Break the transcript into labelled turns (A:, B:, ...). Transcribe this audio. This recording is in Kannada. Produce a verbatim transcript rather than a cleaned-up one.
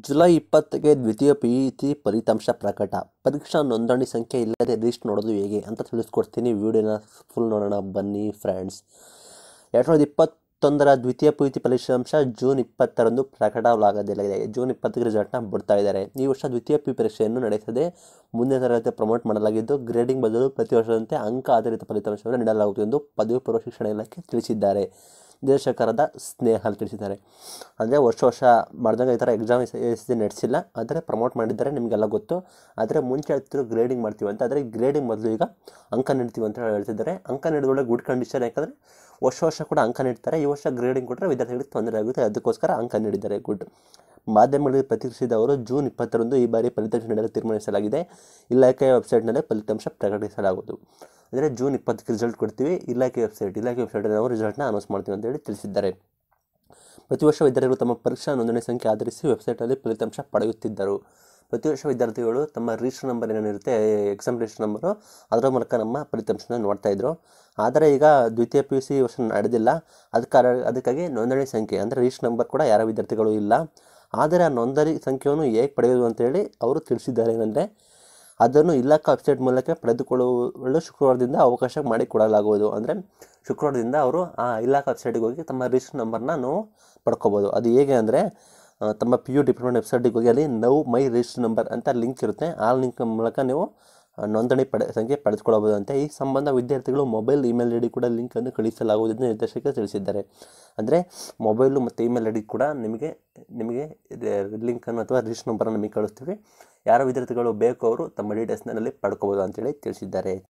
A: ಜುಲೈ ಇಪ್ಪತ್ತಕ್ಕೆ ದ್ವಿತೀಯ ಪಿ ಯು ಸಿ ಫಲಿತಾಂಶ ಪ್ರಕಟ. ಪರೀಕ್ಷಾ ನೋಂದಣಿ ಸಂಖ್ಯೆ ಇಲ್ಲದೆ ಲಿಸ್ಟ್ ನೋಡೋದು ಹೇಗೆ ಅಂತ ತಿಳಿಸ್ಕೊಡ್ತೀನಿ. ವಿಡಿಯೋನ ಫುಲ್ ನೋಡೋಣ ಬನ್ನಿ ಫ್ರೆಂಡ್ಸ್. ಎರಡು ಸಾವಿರದ ಇಪ್ಪತ್ತೊಂದರ ದ್ವಿತೀಯ ಪಿ ಯು ಸಿ ಫಲಿತಾಂಶ ಜೂನ್ ಇಪ್ಪತ್ತರಂದು ಪ್ರಕಟವಾಗಲಿದೆ. ಜೂನ್ ಇಪ್ಪತ್ತಕ್ಕೆ ರಿಸಲ್ಟ್ನ ಬಿಡ್ತಾ ಇದ್ದಾರೆ. ಈ ವರ್ಷ ದ್ವಿತೀಯ ಪಿ ಯು ಪರೀಕ್ಷೆಯನ್ನು ನಡೆಸದೆ ಮುಂದಿನ ತರಗತಿ ಪ್ರಮೋಟ್ ಮಾಡಲಾಗಿದ್ದು, ಗ್ರೇಡಿಂಗ್ ಬದಲು ಪ್ರತಿ ವರ್ಷದಂತೆ ಅಂಕ ಆಧಾರಿತ ಫಲಿತಾಂಶವನ್ನು ನೀಡಲಾಗುವುದು ಎಂದು ಪದವಿ ಪೂರ್ವ ಶಿಕ್ಷಣ ಇಲಾಖೆ ತಿಳಿಸಿದ್ದಾರೆ. ನಿರ್ದೇಶಕರಾದ ಸ್ನೇಹಲ್ ತಿಳಿಸಿದ್ದಾರೆ. ಅಂದರೆ ವರ್ಷ ವರ್ಷ ಮಾಡಿದಾಗ ಈ ಥರ ಎಕ್ಸಾಮ್ ಎಸ್ ನಡೆಸಿಲ್ಲ, ಆದರೆ ಪ್ರಮೋಟ್ ಮಾಡಿದ್ದಾರೆ, ನಿಮಗೆಲ್ಲ ಗೊತ್ತು. ಆದರೆ ಮುಂಚೆ ಹೇಳ್ತಿದ್ರು ಗ್ರೇಡಿಂಗ್ ಮಾಡ್ತೀವಿ ಅಂತ, ಆದರೆ ಗ್ರೇಡಿಂಗ್ ಮೊದಲು ಈಗ ಅಂಕ ನೀಡ್ತೀವಿ ಅಂತ ಹೇಳ್ತಿದ್ದಾರೆ. ಅಂಕ ನೀಡಿದೊಳ್ಳೆ ಗುಡ್ ಕಂಡೀಷನ್, ಯಾಕಂದರೆ ವರ್ಷ ವರ್ಷ ಕೂಡ ಅಂಕ ನೀಡ್ತಾರೆ. ಈ ವರ್ಷ ಗ್ರೇಡಿಂಗ್ ಕೊಟ್ಟರೆ ವಿದ್ಯಾರ್ಥಿಗಳಿಗೆ ತೊಂದರೆ ಆಗುತ್ತೆ, ಅದಕ್ಕೋಸ್ಕರ ಅಂಕ ನೀಡಿದ್ದಾರೆ. ಗುಡ್. ಮಾಧ್ಯಮಗಳಿಗೆ ಪ್ರತಿಕ್ರಿಯಿಸಿದ ಅವರು, ಜೂನ್ ಇಪ್ಪತ್ತರಂದು ಈ ಬಾರಿ ಫಲಿತಾಂಶ ನೀಡಲು ತೀರ್ಮಾನಿಸಲಾಗಿದೆ. ಇಲಾಖೆಯ ವೆಬ್ಸೈಟ್ನಲ್ಲಿ ಫಲಿತಾಂಶ ಪ್ರಕಟಿಸಲಾಗುವುದು. ಅಂದರೆ ಜೂನ್ ಇಪ್ಪತ್ತಕ್ಕೆ ರಿಸಲ್ಟ್ ಕೊಡ್ತೀವಿ, ಇಲಾಖೆ ವೆಬ್ಸೈಟ್ ಇಲಾಖೆ ವೆಬ್ಸೈಟಲ್ಲಿ ನಾವು ರಿಸಲ್ಟ್ನ ಅನೌನ್ಸ್ ಮಾಡ್ತೀವಿ ಅಂತೇಳಿ ತಿಳಿಸಿದ್ದಾರೆ. ಪ್ರತಿ ವರ್ಷ ವಿದ್ಯಾರ್ಥಿಗಳು ತಮ್ಮ ಪರೀಕ್ಷಾ ನೋಂದಣಿ ಸಂಖ್ಯೆ ಆಧರಿಸಿ ವೆಬ್ಸೈಟಲ್ಲಿ ಫಲಿತಾಂಶ ಪಡೆಯುತ್ತಿದ್ದರು. ಪ್ರತಿ ವರ್ಷ ವಿದ್ಯಾರ್ಥಿಗಳು ತಮ್ಮ ರಿಜಿಸ್ಟರ್ ನಂಬರ್ ಏನೇನಿರುತ್ತೆ, ಎಕ್ಸಾಮ್ ರಿಜಿಸ್ಟರ್ ನಂಬರು, ಅದರ ಮೂಲಕ ನಮ್ಮ ಫಲಿತಾಂಶನ ನೋಡ್ತಾಯಿದ್ರು. ಆದರೆ ಈಗ ದ್ವಿತೀಯ ಪಿ ಯು ಸಿ ವರ್ಷ ನಡೆದಿಲ್ಲ, ಅದಕ್ಕೆ ಅದಕ್ಕಾಗಿ ನೋಂದಣಿ ಸಂಖ್ಯೆ ಅಂದರೆ ರಿಜಿಸ್ಟರ್ ನಂಬರ್ ಕೂಡ ಯಾರ ವಿದ್ಯಾರ್ಥಿಗಳು ಇಲ್ಲ. ಆದರೆ ಆ ನೋಂದಣಿ ಸಂಖ್ಯೆಯನ್ನು ಹೇಗೆ ಪಡೆಯೋದು ಅಂತೇಳಿ ಅವರು ತಿಳಿಸಿದ್ದಾರೆ. ಏನಂದರೆ ಅದನ್ನು ಇಲಾಖಾ ವೆಬ್ಸೈಟ್ ಮೂಲಕ ಪಡೆದುಕೊಳ್ಳಲು ಶುಕ್ರವಾರದಿಂದ ಅವಕಾಶ ಮಾಡಿಕೊಡಲಾಗುವುದು. ಅಂದರೆ ಶುಕ್ರವಾರದಿಂದ ಅವರು ಆ ಇಲಾಖಾ ವೆಬ್ಸೈಟಿಗೆ ಹೋಗಿ ತಮ್ಮ ರಿಜಿಸ್ಟರ್ ನಂಬರ್ನ ನಾವು ಪಡ್ಕೋಬೋದು. ಅದು ಹೇಗೆ ಅಂದರೆ ತಮ್ಮ ಪಿ ಯು ಡಿಪಾರ್ಟ್ಮೆಂಟ್ ವೆಬ್ಸೈಟಿಗೆ ಹೋಗಿ ಅಲ್ಲಿ ನೌ ಮೈ ರಿಜಿಸ್ಟರ್ ನಂಬರ್ ಅಂತ ಲಿಂಕ್ ಇರುತ್ತೆ. ಆ ಲಿಂಕ್ ಮೂಲಕ ನೀವು ನೋಂದಣಿ ಪಡೆ ಸಂಖ್ಯೆ ಪಡೆದುಕೊಳ್ಳಬಹುದು ಅಂತ. ಈ ಸಂಬಂಧ ವಿದ್ಯಾರ್ಥಿಗಳು ಮೊಬೈಲ್ ಇಮೇಲ್ ಐ ಡಿ ಕೂಡ ಲಿಂಕನ್ನು ಕಳಿಸಲಾಗುವುದು ಎಂದು ನಿರ್ದೇಶಕರು ತಿಳಿಸಿದ್ದಾರೆ. ಅಂದರೆ ಮೊಬೈಲು ಮತ್ತು ಇಮೇಲ್ ಐ ಡಿ ಕೂಡ ನಿಮಗೆ ನಿಮಗೆ ಲಿಂಕನ್ನು ಅಥವಾ ರಿಜಿಸ್ಟರ್ ನಂಬರನ್ನು ನಿಮಗೆ ಕಳಿಸ್ತೀವಿ. ಯಾರ ವಿದ್ಯಾರ್ಥಿಗಳು ಬೇಕು ಅವರು ತಮ್ಮ ಡೀಟೇಲ್ಸ್ನಲ್ಲಿ ಪಡ್ಕೋಬೋದು ಅಂತೇಳಿ ತಿಳಿಸಿದ್ದಾರೆ.